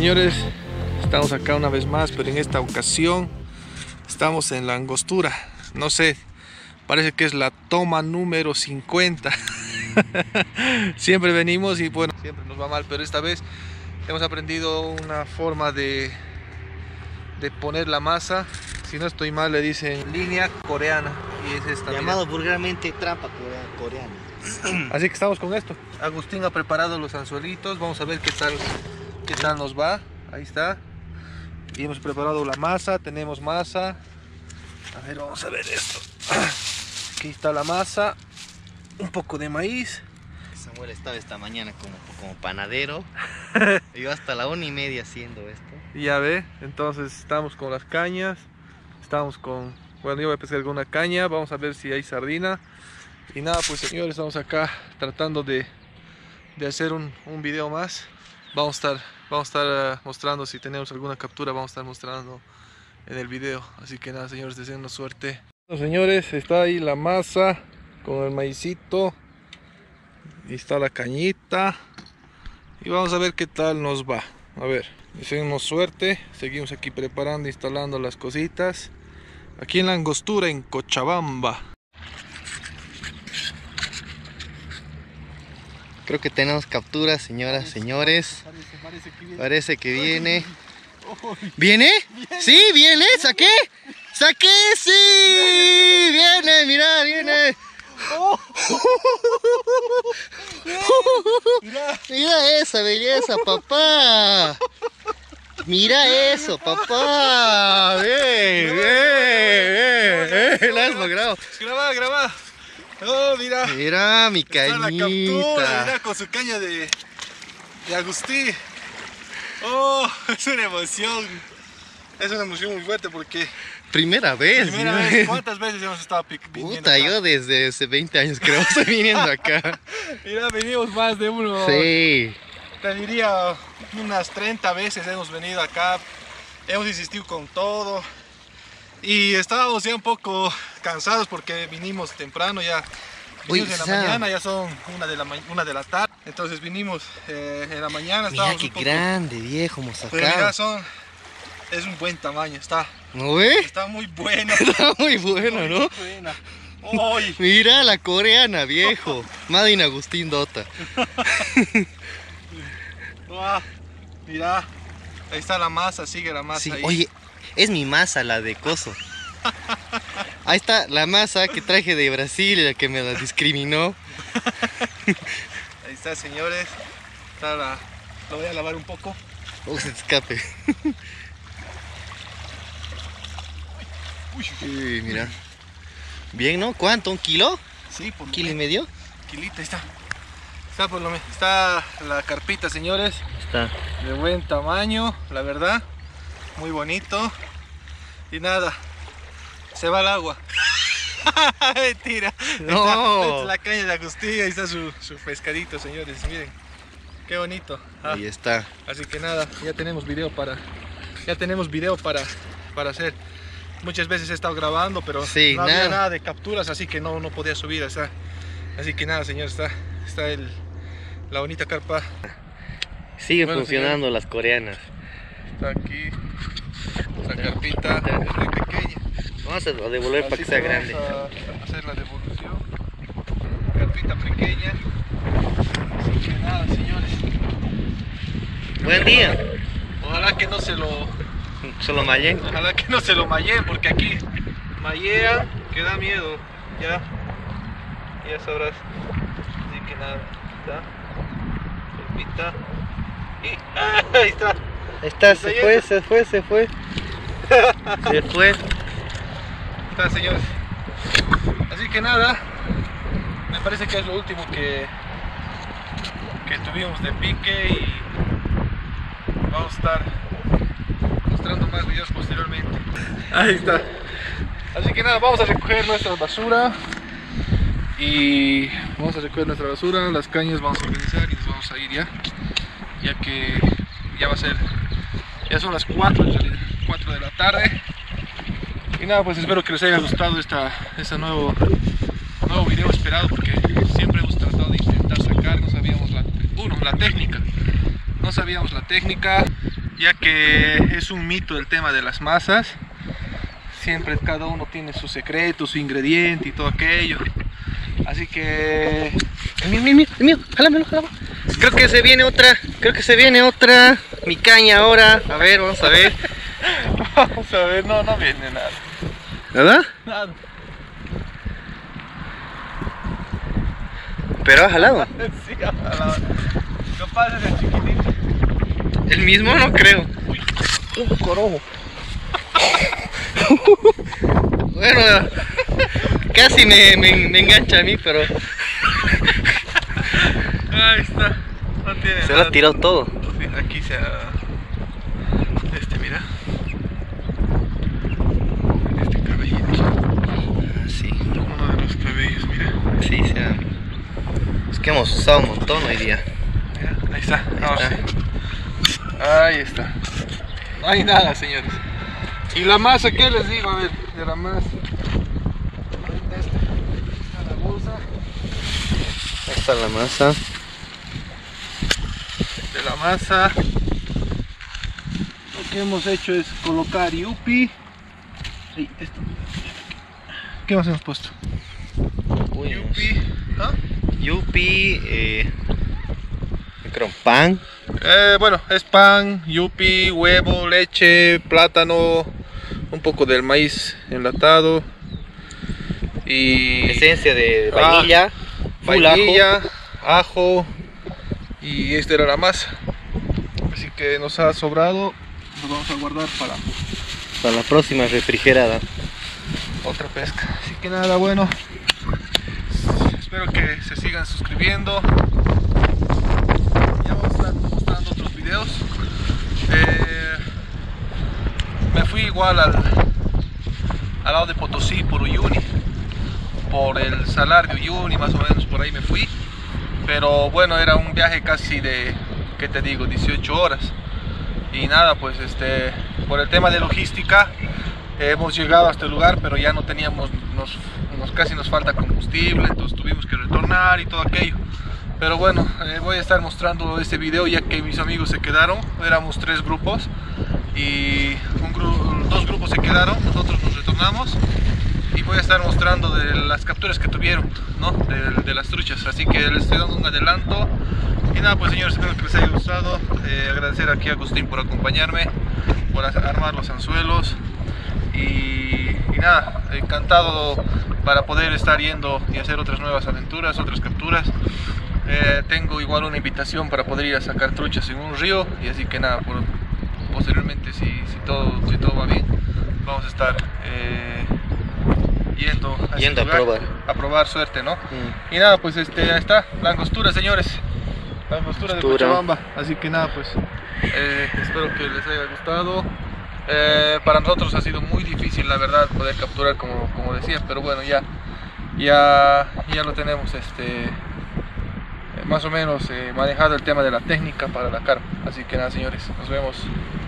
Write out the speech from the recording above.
Señores, estamos acá una vez más, pero en esta ocasión estamos en la angostura. No sé, parece que es la toma número 50. Siempre venimos y bueno, siempre nos va mal, pero esta vez hemos aprendido una forma de poner la masa. Si no estoy mal, le dicen línea coreana, y es esta, llamado vulgarmente trampa coreana. Así que estamos con esto. Agustín ha preparado los anzuelitos, vamos a ver qué tal nos va. Ahí está. Y hemos preparado la masa, tenemos masa. A ver, vamos a ver esto. Aquí está la masa, un poco de maíz. Samuel estaba esta mañana como panadero. Yo hasta la 1:30 haciendo esto. Y ya ve, entonces estamos con las cañas. Estamos con... Bueno, yo voy a pescar alguna caña, vamos a ver si hay sardina. Y nada, pues señores, estamos acá tratando de hacer un video más. Vamos a estar mostrando, si tenemos alguna captura, vamos a estar mostrando en el video. Así que nada, señores, deseenos suerte. Bueno, señores, está ahí la masa con el maicito. Y está la cañita. Y vamos a ver qué tal nos va. A ver, deseenos suerte. Seguimos aquí preparando, instalando las cositas. Aquí en la angostura, en Cochabamba. Creo que tenemos capturas, señoras, señores. Parece que viene. ¿Viene? ¿Sí? ¿Viene? ¿Saqué? ¡Saqué! ¡Sí! ¡Viene! ¡Mira! ¡Viene! Mira esa belleza, papá. Mira eso, papá. Bien, bien, bien. La has logrado. Graba. Oh, mira. Mira mi cañita. La captura, mira, con su caña de Agustín. Oh, es una emoción. Es una emoción muy fuerte porque... Primera vez. ¿Cuántas veces hemos estado viniendo Puta, acá? yo desde hace 20 años creo estoy viniendo acá. Mira, venimos más de uno. Sí. Te diría unas 30 veces hemos venido acá. Hemos insistido con todo. Y estábamos ya un poco cansados porque vinimos temprano ya. Vinimos en la mañana, ya son una de la tarde. Entonces vinimos en la mañana. Mira qué grande, viejo, hemos sacado. Pero mira, es un buen tamaño, está. ¿No ves? Está muy buena. Está muy bueno, ¿no? Muy buena. ¡Ay! Mira la coreana, viejo. Made in Agustín Dota. Mira, ahí está la masa, sigue la masa, Sí, ahí. oye, es mi masa la de coso. Ahí está la masa que traje de Brasil, la que me la discriminó. Ahí está, señores. Lo voy a lavar un poco. Oh, se te escape. Uy, mira. Bien, ¿no? ¿Cuánto? ¿1 kilo? Sí, por ¿1,5 kilos? Kilita, ahí está. Está por lo menos. Está la carpita, señores. Está. De buen tamaño, la verdad. Muy bonito. Y nada, se va el agua. Mentira. No. La caña de Agustín, ahí está su pescadito, señores. Miren, qué bonito. Ahí está. Así que nada, ya tenemos video para hacer. Muchas veces he estado grabando, pero sí, no había nada de capturas, así que no podía subir. Así que nada, señores, está la bonita carpa. Siguen funcionando las coreanas. Está aquí la carpita, es muy pequeña. Vamos a devolver para que sea grande. Vamos a hacer la devolución. Carpita pequeña. Así que nada, señores. Buen día. Ojalá que no se lo malleen, porque aquí mallean, que da miedo. Ya sabrás. Así que nada, está. Carpita. Y ahí está. Ahí está, se fue. Se fue. Está, señores. Así que nada, me parece que es lo último que tuvimos de pique, y vamos a estar mostrando más videos posteriormente. Ahí está. Así que nada, vamos a recoger nuestra basura. Las cañas vamos a organizar y nos vamos a ir ya que ya son las 4 de la tarde. Y nada, pues espero que les haya gustado este nuevo video esperado, porque siempre hemos tratado de intentar sacar, no sabíamos la técnica, ya que es un mito el tema de las masas. Siempre cada uno tiene su secreto, su ingrediente y todo aquello. Así que... El mío, jálamelo. Creo que se viene otra, mi caña ahora. A ver, vamos a ver. Vamos a ver, no viene nada. ¿Verdad? Nada. Pero ha jalado. Sí, ha jalado. Capaz es el chiquitito. El mismo no creo. Uy, un corojo. Bueno, casi me engancha a mí, pero Ahí está. No tiene se nada. lo ha tirado todo. Sí, aquí se ha... mira. Este cabellito. Ah, sí. Uno de los cabellos, mira. Sí, se ha... Es que hemos usado un montón hoy día. Mira, ahí está. Ahora está. sí. Ahí está. No hay nada, señores. ¿Y la masa qué les digo? A ver, de la masa. Ahorita está la bolsa. Ahí está la masa. De la masa. Lo que hemos hecho es colocar yupi. Sí, esto. ¿Qué más hemos puesto? Yupi. ¿Ah? Yupi, creo pan. Bueno, es pan, yupi, huevo, leche, plátano, un poco del maíz enlatado y Esencia de vainilla, full vainilla, ajo, y esta era la masa. Así que nos ha sobrado, lo vamos a guardar para la próxima refrigerada. otra pesca. Así que nada, bueno, espero que se sigan suscribiendo. Ya vamos a estar mostrando otros videos. Me fui igual al lado de Potosí, por Uyuni, por el Salar de Uyuni, más o menos por ahí me fui. Pero bueno, era un viaje casi de, ¿qué te digo?, 18 horas. Y nada, pues por el tema de logística hemos llegado a este lugar, pero ya no teníamos, casi nos falta combustible, entonces tuvimos que retornar y todo aquello. Pero bueno, voy a estar mostrando este video ya que mis amigos se quedaron. Éramos 3 grupos y 2 grupos se quedaron, nosotros nos retornamos. Y voy a estar mostrando de las capturas que tuvieron, ¿no? de las truchas, así que les estoy dando un adelanto. Y nada, pues señores, espero que les haya gustado. Agradecer aquí a Agustín por acompañarme, por armar los anzuelos. Y nada, encantado para poder estar yendo y hacer otras nuevas aventuras, otras capturas. Tengo igual una invitación para poder ir a sacar truchas en un río, y así que nada, posteriormente si todo va bien, vamos a estar yendo a probar suerte, ¿no? Y nada, pues ahí está, la angostura, señores, la angostura de Cochabamba. Así que nada, pues espero que les haya gustado. Para nosotros ha sido muy difícil, la verdad, poder capturar como decía, pero bueno, ya lo tenemos más o menos manejado el tema de la técnica para la carpa. Así que nada, señores, nos vemos.